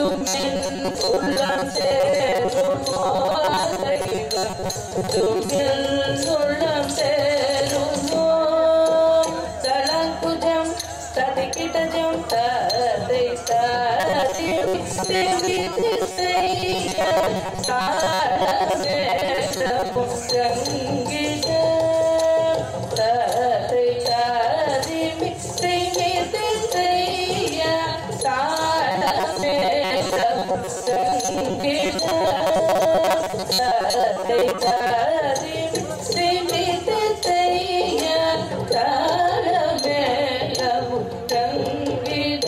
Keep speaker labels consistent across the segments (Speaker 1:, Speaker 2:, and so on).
Speaker 1: உள்ளம் சேருமோ உள்ளம் சேருமோ தளங்குஜம் ததிக்கிட்டஜம் ததை தாதி தேவி திசைய சாரமேஷமும் ரங்கிட ததை தாதி மிக்ஸை திசைய சாரமேஷமும் ரங்கிட ததை தாதி மிக்ஸை திசைய சாரமேஷமும் ரங்கிட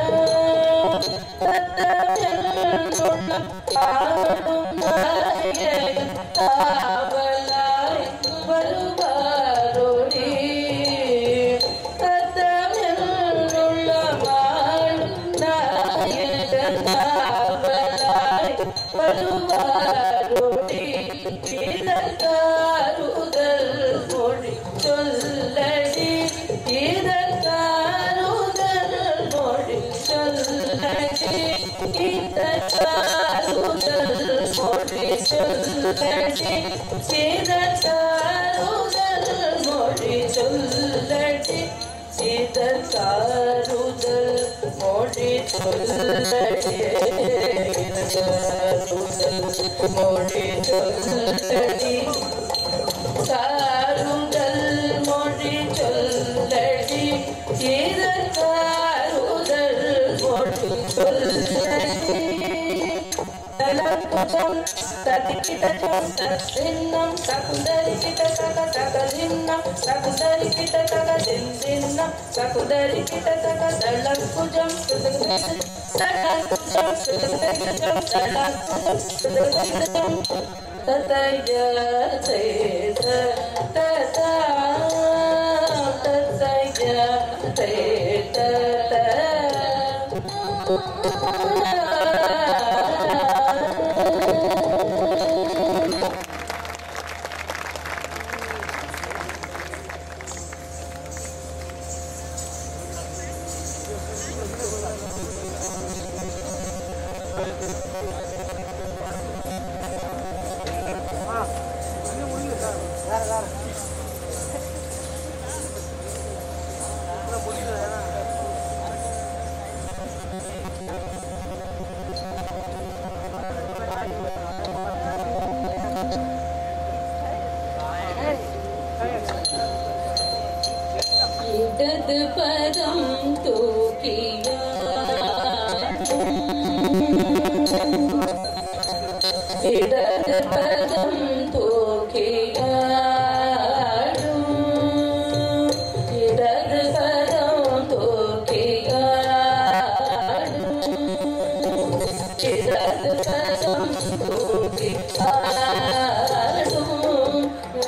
Speaker 1: ஆவலாய் வருவாரோடி தத்தமிழ்ந்துள்ள மாடும் நாயகன் ஆவலாய் வருவாரோடி இதற்காருதல் மொழி சொல்லடி இதற்காருதல் மொழி சொல்லடி இதற்காருதல் மொழி சொல்லடி இதற்காருதல் மொழி சொல்லடி இதற்காருதல் மொழி சொல்லடி மொழி சொல்லடி காருதல் மொழி சொல்லடி இதற்காருதல் மொழி சொல்லடி தலங்குஜம் ததிக்கிட்டஜம் ததின்னம் சகுந்தரிக்கிட்ட தக தகதின்னம் சகுந்தரிக்கிட்ட தக தின்னம் சகுந்தரிக்கிட்ட தக தலங்குஜம் தலங்குஜம் தலங்குஜம் தலங்குஜம் ததய தேத ததா ததய தேத இடது பதம் தூக்கியாடும் இடது பதம் தூக்கியாடும் இடது பதம் தூக்கியாடும் இடது பதம் தூக்கியாடும்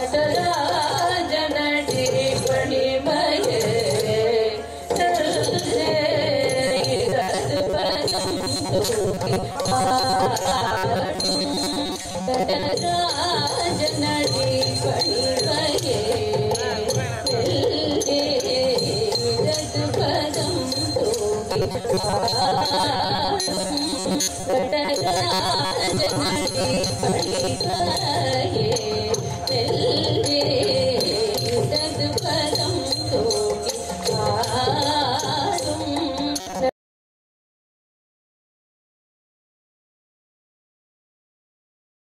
Speaker 1: நடராஜனடி பணிமயே இடது பதம் தூக்கியாடும் நடராஜனடி பணிமயே இடது பதம் தூக்கியாடும் நடராஜனடி பணிமயே